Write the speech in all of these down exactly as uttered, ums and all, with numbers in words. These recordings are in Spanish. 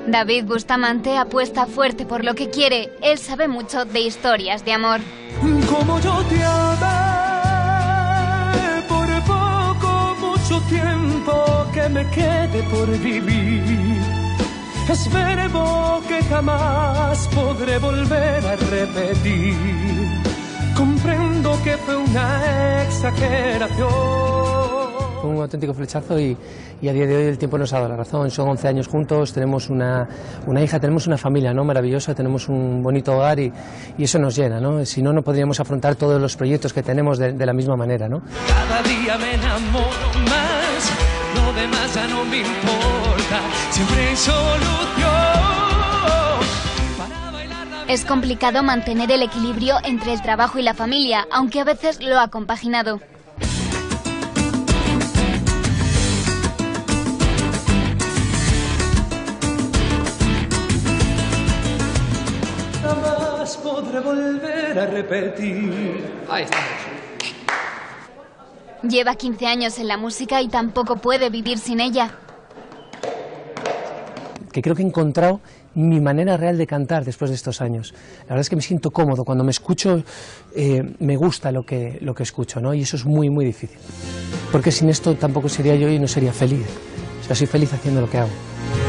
David Bustamante apuesta fuerte por lo que quiere. Él sabe mucho de historias de amor. Como yo te amé, por poco, mucho tiempo que me quede por vivir. Es verbo que jamás podré volver a repetir. Comprendo que fue una exageración. Fue un auténtico flechazo y, y a día de hoy el tiempo nos ha dado la razón. Son once años juntos, tenemos una, una hija, tenemos una familia, ¿no?, maravillosa, tenemos un bonito hogar y, y eso nos llena, ¿no? Si no, no podríamos afrontar todos los proyectos que tenemos de, de la misma manera, ¿no? Cada día me enamoro más, lo demás ya no me importa, siempre hay solución. Es complicado mantener el equilibrio entre el trabajo y la familia, aunque a veces lo ha compaginado. Jamás podré volver a repetir. Ahí estamos. Lleva quince años en la música y tampoco puede vivir sin ella. Que creo que he encontrado mi manera real de cantar después de estos años. La verdad es que me siento cómodo, cuando me escucho eh, me gusta lo que, lo que escucho, ¿no? Y eso es muy, muy difícil. Porque sin esto tampoco sería yo y no sería feliz. O sea, soy feliz haciendo lo que hago.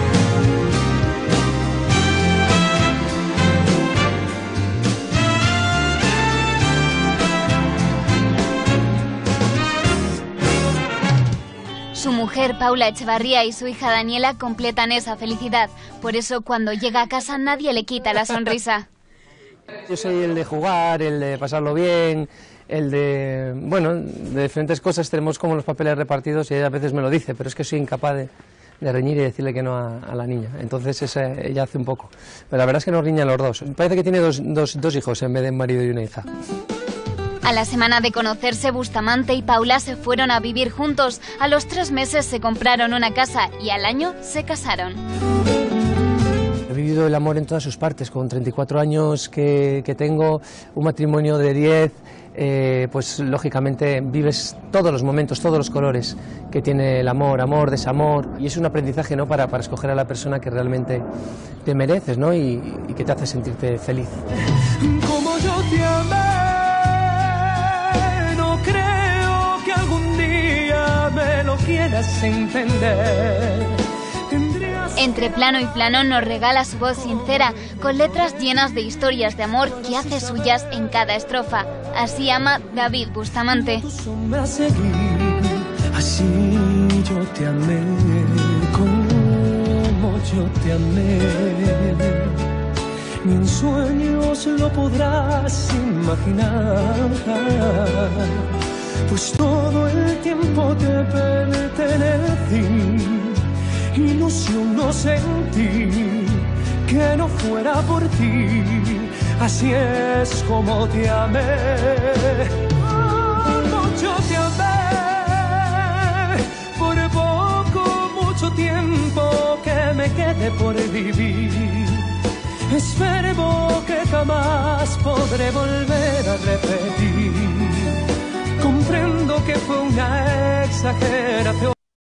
Su mujer, Paula Echevarría, y su hija Daniela completan esa felicidad. Por eso, cuando llega a casa, nadie le quita la sonrisa. Yo soy el de jugar, el de pasarlo bien, el de... Bueno, de diferentes cosas tenemos como los papeles repartidos y ella a veces me lo dice, pero es que soy incapaz de, de reñir y decirle que no a, a la niña. Entonces ese, ella hace un poco. Pero la verdad es que nos riñan los dos. Parece que tiene dos, dos, dos hijos en vez de un marido y una hija. A la semana de conocerse, Bustamante y Paula se fueron a vivir juntos. A los tres meses se compraron una casa y al año se casaron. He vivido el amor en todas sus partes, con treinta y cuatro años que, que tengo, un matrimonio de diez, eh, pues lógicamente vives todos los momentos, todos los colores que tiene el amor, amor, desamor, y es un aprendizaje, ¿no?, para, para escoger a la persona que realmente te mereces, ¿no?, y, y que te hace sentirte feliz. Como yo te amé, me lo quieras entender. Entre plano y plano nos regala su voz sincera, con letras llenas de historias de amor que hace suyas en cada estrofa. Así ama David Bustamante. Así yo te amé, como yo te amé. Ni en sueños lo podrás imaginar, pues todo el tiempo te pertenecí, ilusión no sentí que no fuera por ti, así es como te amé, como yo te amé, por poco, mucho tiempo que me quede por vivir, es verbo que jamás podré volver a repetir. Comprendo que fue una exageración.